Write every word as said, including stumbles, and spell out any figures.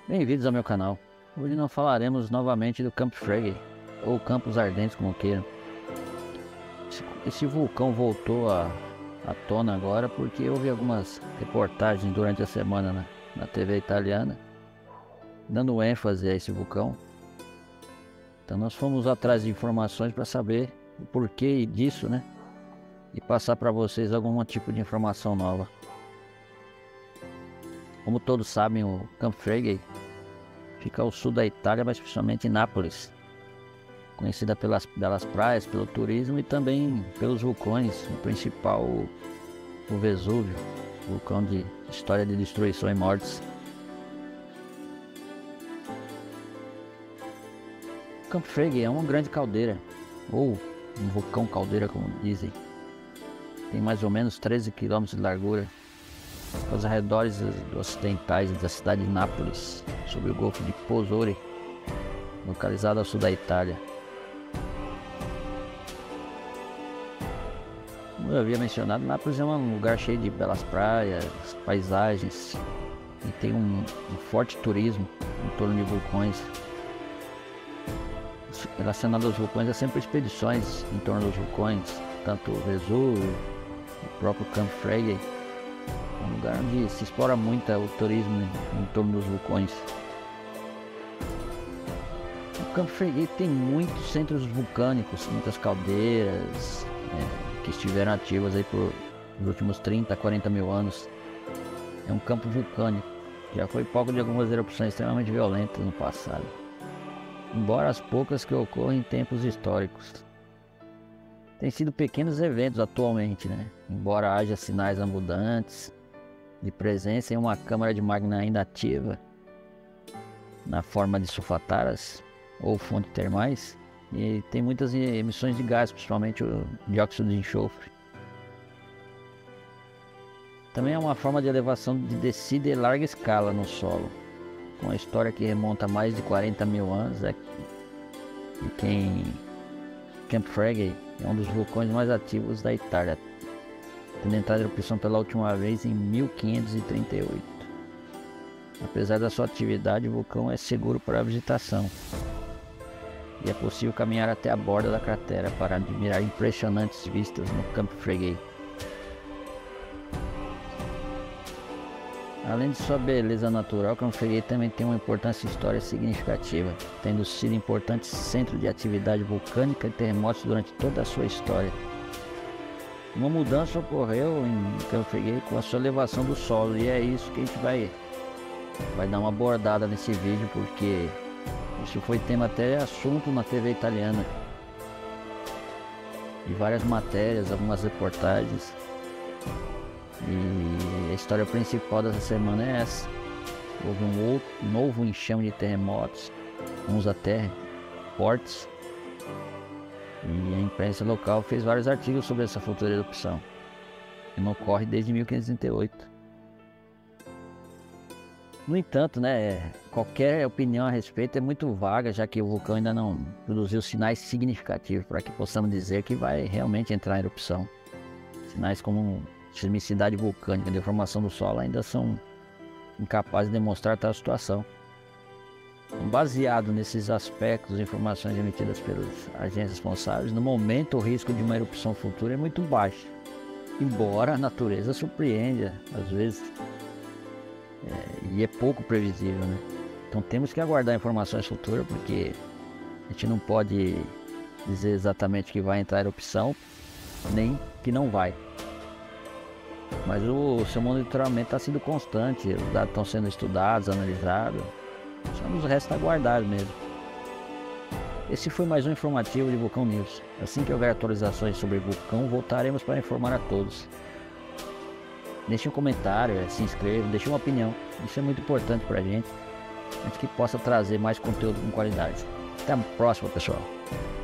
Bem-vindos ao meu canal. Hoje nós falaremos novamente do Camp Frege, ou Campos Ardentes, como queiram. Esse, esse vulcão voltou à, à tona agora porque houve algumas reportagens durante a semana na, na T V italiana, dando ênfase a esse vulcão. Então nós fomos atrás de informações para saber o porquê disso, né? E passar para vocês algum tipo de informação nova. Como todos sabem, o Camp Frege fica ao sul da Itália, mas principalmente em Nápoles, conhecida pelas belas praias, pelo turismo e também pelos vulcões, o principal, o Vesúvio, vulcão de história de destruição e mortes. O Camp Frege é uma grande caldeira, ou um vulcão caldeira, como dizem. Tem mais ou menos treze quilômetros de largura, aos arredores ocidentais da cidade de Nápoles, sobre o Golfo de Pozzuoli, localizado ao sul da Itália. Como eu havia mencionado, Nápoles é um lugar cheio de belas praias, paisagens, e tem um, um forte turismo em torno de vulcões. Relacionado aos vulcões, há sempre expedições em torno dos vulcões, tanto o Vesúvio, o próprio Camp Frege. É um lugar onde se explora muito o turismo em, em torno dos vulcões. O Camp Frege tem muitos centros vulcânicos, muitas caldeiras é, que estiveram ativas aí por os últimos trinta, quarenta mil anos. É um campo vulcânico, já foi palco de algumas erupções extremamente violentas no passado, embora as poucas que ocorrem em tempos históricos. Tem sido pequenos eventos atualmente, né? Embora haja sinais abundantes de presença em uma câmara de magma ainda ativa, na forma de sulfataras ou fontes termais, e tem muitas emissões de gás, principalmente o dióxido de enxofre. Também é uma forma de elevação de descida em larga escala no solo, com uma história que remonta a mais de quarenta mil anos. É, e quem Camp Frege é um dos vulcões mais ativos da Itália, tendo entrado em erupção pela última vez em mil quinhentos e trinta e oito. Apesar da sua atividade, o vulcão é seguro para a visitação, e é possível caminhar até a borda da cratera para admirar impressionantes vistas no Camp Frege. Além de sua beleza natural, Camp Frege também tem uma importância histórica significativa, tendo sido importante centro de atividade vulcânica e terremotos durante toda a sua história. Uma mudança ocorreu em Camp Frege com a sua elevação do solo, e é isso que a gente vai, vai dar uma abordada nesse vídeo, porque isso foi tema até assunto na T V italiana, e várias matérias, algumas reportagens. E a história principal dessa semana é essa. Houve um outro, novo enxame de terremotos, uns até fortes, e a imprensa local fez vários artigos sobre essa futura erupção, que não ocorre desde mil quinhentos e trinta e oito. No entanto, né, qualquer opinião a respeito é muito vaga, já que o vulcão ainda não produziu sinais significativos para que possamos dizer que vai realmente entrar em erupção. Sinais como sismicidade vulcânica, deformação do solo, ainda são incapazes de demonstrar tal situação. Baseado nesses aspectos e informações emitidas pelos agentes responsáveis, no momento o risco de uma erupção futura é muito baixo, embora a natureza surpreenda às vezes, é, e é pouco previsível, né? Então temos que aguardar informações futuras, porque a gente não pode dizer exatamente que vai entrar erupção, nem que não vai. Mas o seu monitoramento está sendo constante, os dados estão sendo estudados, analisados, só nos resta aguardar mesmo. Esse foi mais um informativo de Vulcão News. Assim que houver atualizações sobre o vulcão, voltaremos para informar a todos. Deixe um comentário, se inscreva, deixe uma opinião, isso é muito importante para a gente, a gente que possa trazer mais conteúdo com qualidade. Até a próxima, pessoal.